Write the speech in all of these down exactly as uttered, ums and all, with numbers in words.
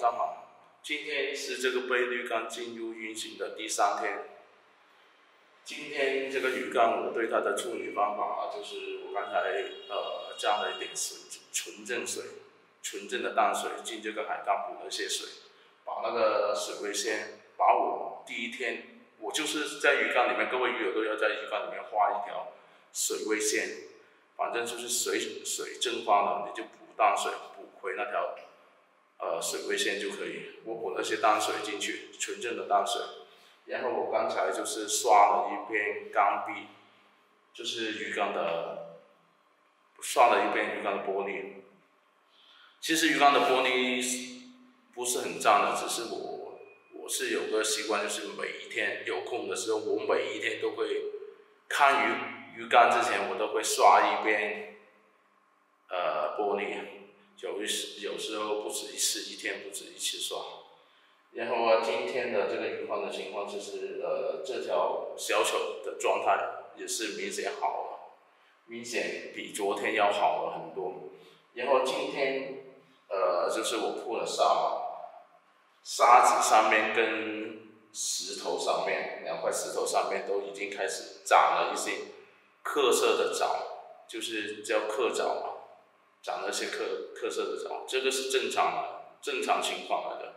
上好。今天是这个杯浴缸进入运行的第三天。今天这个鱼缸我对它的处理方法就是我刚才呃加了一点水纯正水、纯正的淡水进这个海缸补了一些水，把那个水位线，把我第一天我就是在鱼缸里面，各位鱼友都要在鱼缸里面画一条水位线，反正就是水水蒸发了，你就补淡水，补回那条呃水位线就可以。我补了些淡水进去，纯正的淡水。然后我刚才就是刷了一遍缸壁，就是鱼缸的，刷了一遍鱼缸的玻璃。其实鱼缸的玻璃不是很脏的，只是我我是有个习惯，就是每一天有空的时候，我每一天都会看鱼鱼缸之前，我都会刷一遍呃玻璃。有一时有时候不止一次，一天不止一次刷。然后啊，今天的这个鱼缸的情况就是，呃，这条小丑的状态也是明显好了，明显比昨天要好了很多。然后今天，呃，就是我铺了沙嘛，沙子上面跟石头上面，两块石头上面都已经开始长了一些褐色的藻，就是叫褐藻嘛，长了一些褐褐色的藻，这个是正常的，正常情况来的。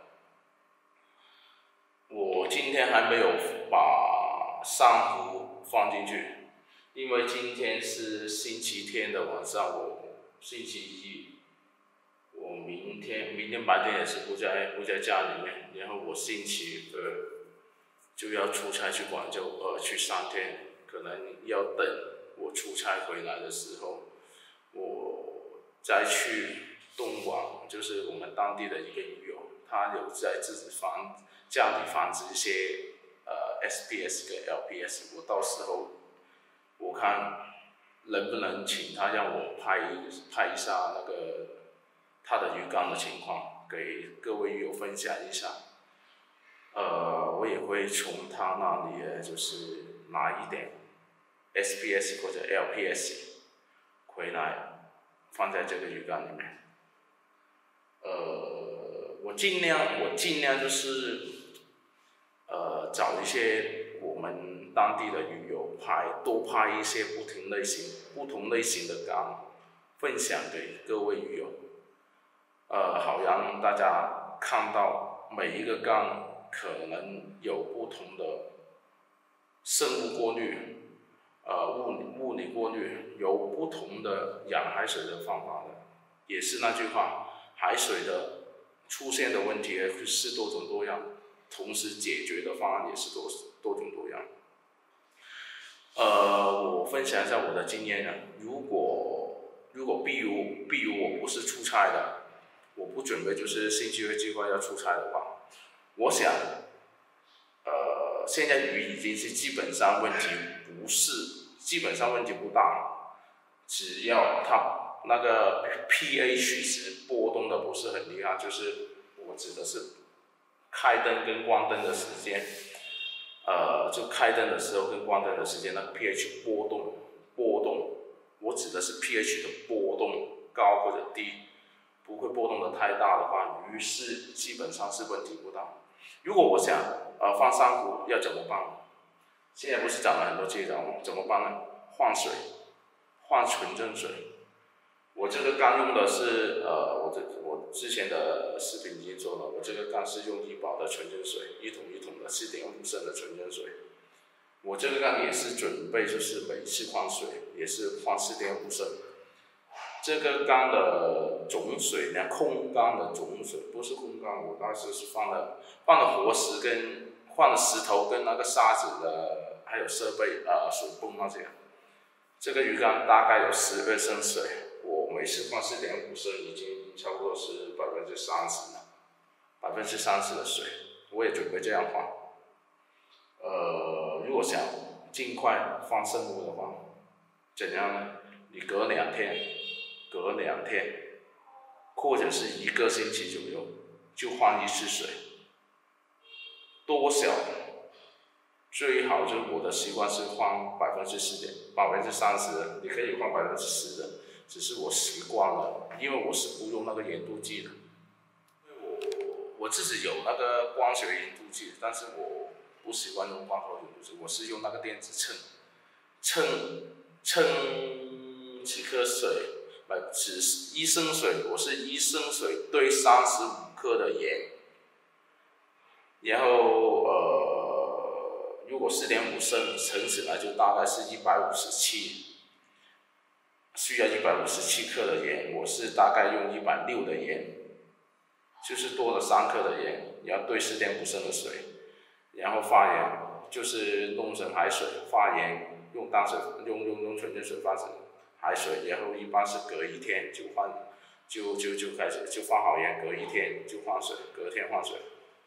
我今天还没有把珊瑚放进去，因为今天是星期天的晚上，我星期一，我明天明天白天也是不在不在家里面，然后我星期二就要出差去广州，呃，去三天，可能要等我出差回来的时候，我再去东莞，就是我们当地的一个鱼友，他有在自己房。家里繁殖一些呃 S P S 跟 L P S， 我到时候我看能不能请他让我拍一拍一下那个他的鱼缸的情况，给各位鱼友分享一下。呃，我也会从他那里就是拿一点 S P S 或者 L P S 回来，放在这个鱼缸里面。呃，我尽量我尽量就是。呃，找一些我们当地的鱼友拍，多拍一些不同类型、不同类型的缸，分享给各位鱼友。呃，好让大家看到每一个缸可能有不同的生物过滤，呃，物理物理过滤，有不同的养海水的方法的。也是那句话，海水的出现的问题是多种多样。同时解决的方案也是多多种多样。呃，我分享一下我的经验呢。如果如果比如比如我不是出差的，我不准备就是星期二计划要出差的话，我想，呃，现在鱼已经是基本上问题不是，基本上问题不大，只要它那个 pH 值波动的不是很厉害，就是我指的是。开灯跟关灯的时间，呃，就开灯的时候跟关灯的时间，那个 pH 波动波动，我指的是 pH 的波动高或者低，不会波动的太大的话，鱼是基本上是问题不大。如果我想呃放珊瑚要怎么办？现在不是涨了很多介绍吗？怎么办呢？换水，换纯正水。我这个缸用的是呃，我这我之前的视频已经做了，我这个缸是用怡宝的纯正水，一桶一桶的四点五升的纯正水。我这个缸也是准备就是每次换水也是换四点五升。这个缸的总水呢，空缸的总水不是空缸，我当时是放了放了活石跟换了石头跟那个沙子的，还有设备呃水泵那些。这个鱼缸大概有十二升水。我每次换四点五升，已经差不多是百分之三十了，百分之三十的水，我也准备这样换。呃，如果想尽快放生物的话，怎样呢？你隔两天，隔两天，或者是一个星期左右，就换一次水。多小？最好就是我的习惯是换百分之四点，百分之三十的，你可以换百分之十的。只是我习惯了，因为我是不用那个盐度计的。我我自己有那个光学匀度计，但是我不喜欢用光学匀度计，我是用那个电子秤，称称几克水，呃，只一升水，我是一升水兑三十五克的盐，然后呃，如果四点五升乘起来就大概是一百五十七，需要一百五十七克的盐，我是大概用一百六的盐，就是多了三克的盐，你要兑四点五升的水，然后发盐。就是弄成海水，发盐，用淡水，用用用纯净水发成海水，然后一般是隔一天就换，就就就开始就放好盐，隔一天就换水，隔天换水。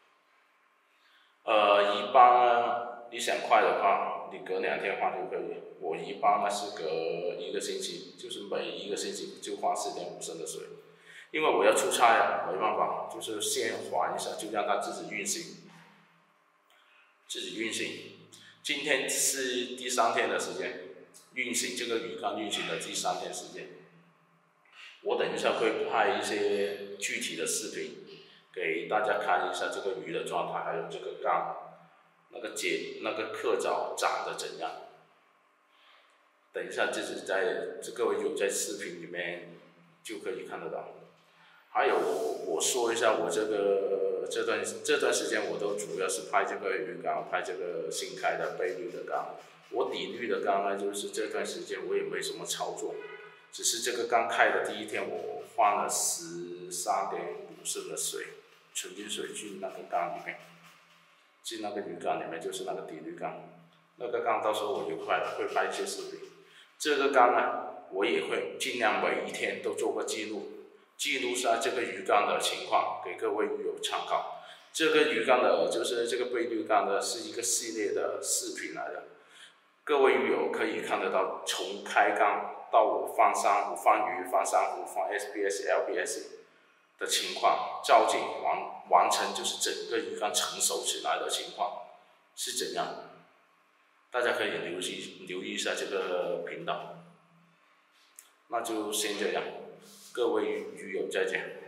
呃，一般呢，你想快的话，你隔两天换就可以。我一般呢是隔一个星期，就是每一个星期就换四点五升的水，因为我要出差啊，没办法，就是先缓一下，就让它自己运行。自己运行，今天是第三天的时间，运行这个鱼缸运行的第三天时间。我等一下会拍一些具体的视频，给大家看一下这个鱼的状态，还有这个缸，那个结那个壳藻长得怎样。等一下自己在各位有在视频里面就可以看得到。还有我说一下我这个这段这段时间我都主要是拍这个鱼缸，拍这个新开的倍率的缸。我底滤的缸呢，就是这段时间我也没什么操作，只是这个缸开的第一天我放了十三点五升的水，纯净水进那个缸里面，进那个鱼缸里面就是那个底滤缸。那个缸到时候我就拍会拍一些视频。这个缸呢，我也会尽量每一天都做个记录。记录下这个鱼缸的情况，给各位鱼友参考。这个鱼缸的，就是这个倍滤缸的，是一个系列的视频来的。各位鱼友可以看得到，从开缸到我放珊瑚、放鱼、放珊瑚、放 S B S、L B S 的情况，造景完完成，就是整个鱼缸成熟起来的情况是怎样？大家可以留意留意一下这个频道。那就先这样。各位鱼友再见。